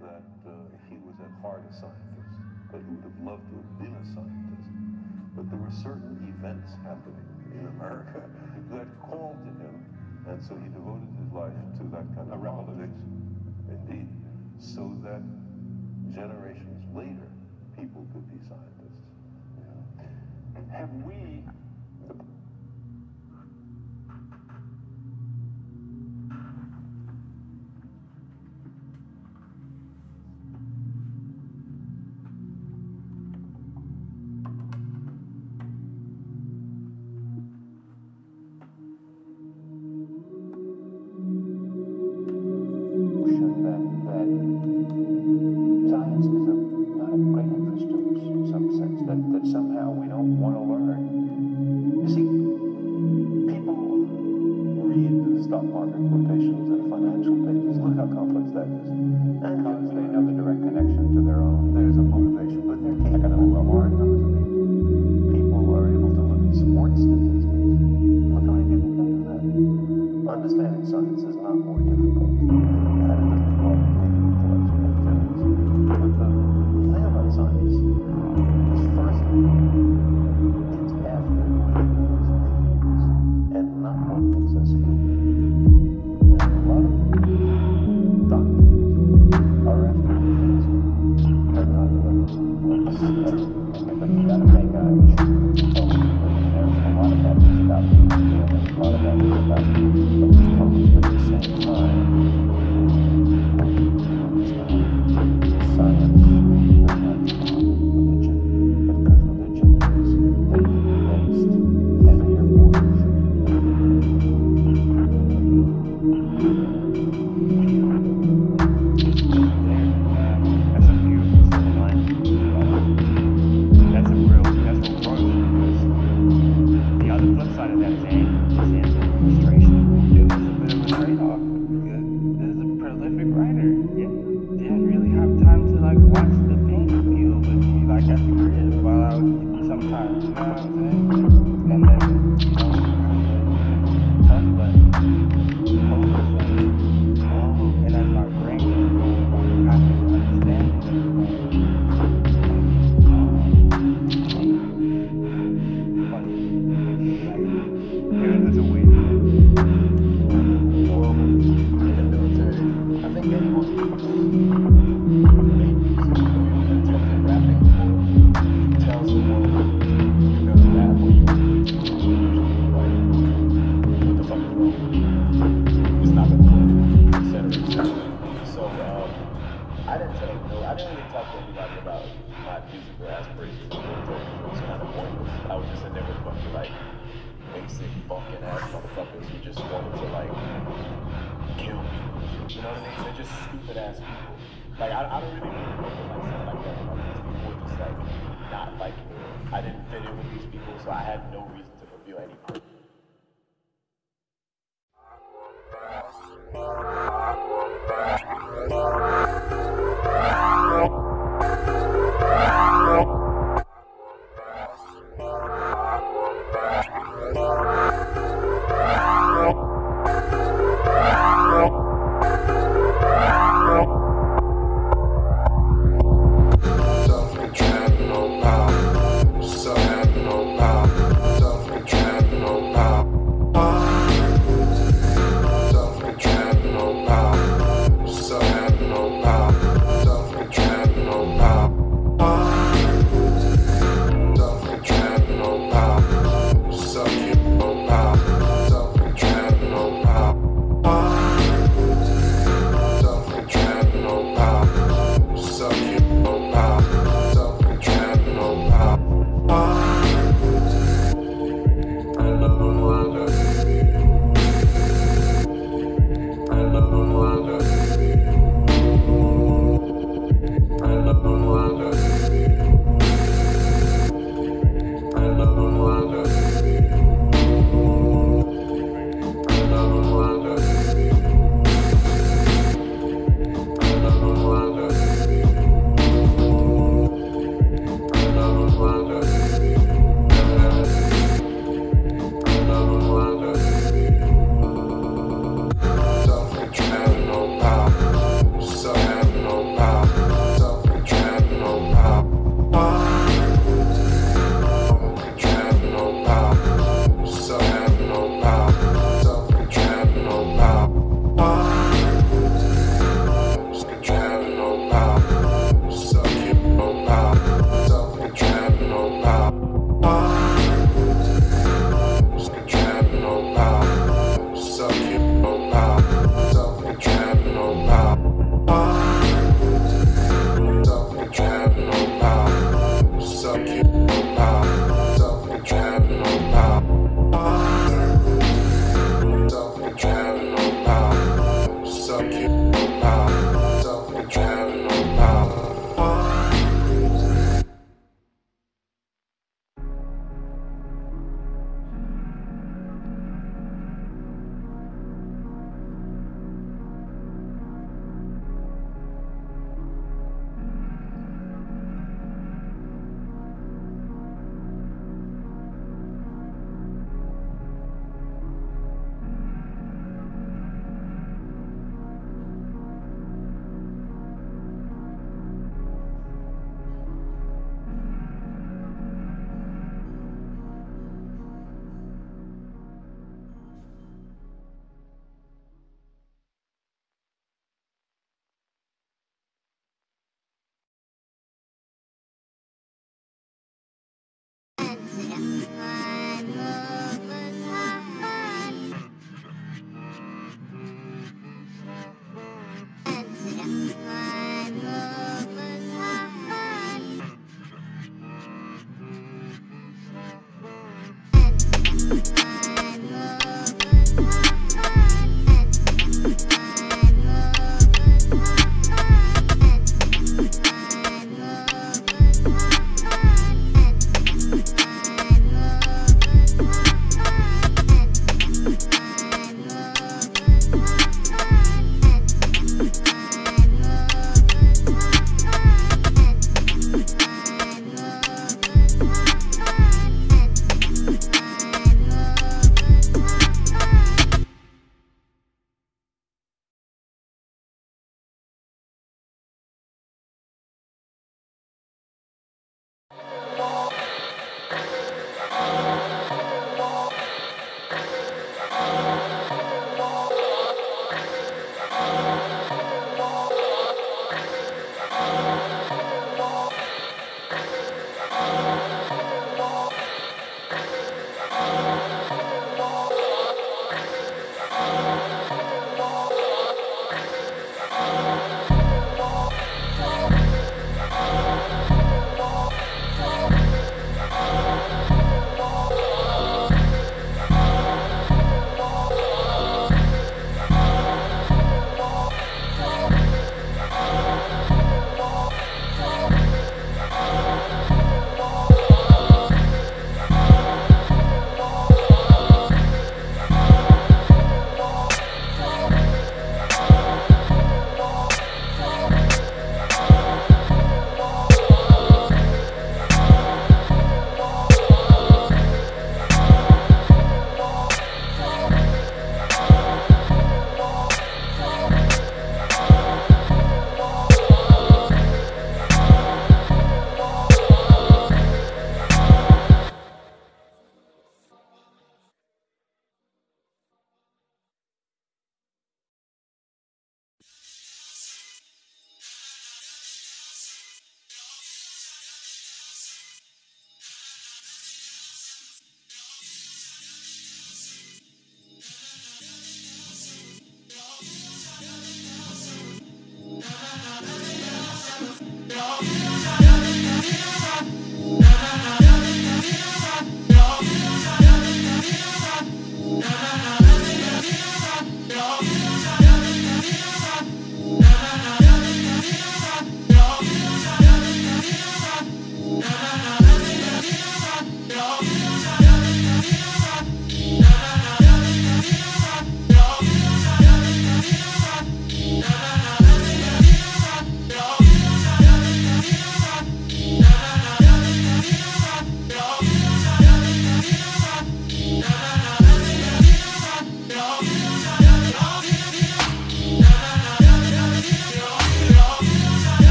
that he was at heart a scientist, that he would have loved to have been a scientist. But there were certain events happening in America that called to him, and so he devoted his life to that kind of politics, indeed, so that generations later, people could be scientists. Yeah. Have we... Understanding science is not more difficult than that. It doesn't involve intellectual activities. But the thing about science is, firstly, it's after living those things and not what makes us feel good. And a lot of the doctors are after the things and not what makes us feel good. But you gotta make a there's a lot of that is about a lot of that is about but at the same time, science is not religion, because religion is faith-based, and therefore it should That's a beautiful silver line. That's a real growth, because the other flip side of that is anger, frustration. It was a bit of a trade-off. There's a prolific writer. Yeah. Didn't really have time to like watch the paint deal with me like at the crib while I would sometimes, you know what I'm saying? And then, you know, tough, but and as my brain was growing, I could understand There's a way. Well, in the military, I think anyone who's made music or attempted rapping before, you tell someone you're gonna rap or you usually like, what the fuck is wrong with you? It's not gonna work, etc., etc. So, I didn't really talk to anybody about my musical aspirations in the military. It was kind of pointless. I was just in there with a bunch of like basic funkin' ass motherfuckers who just wanted to like kill people. You know what I mean? They're just stupid ass people. Like I don't really remember like something like that. Like, these people were just like not like me. I didn't fit in with these people, so I had no reason to fulfill any purpose.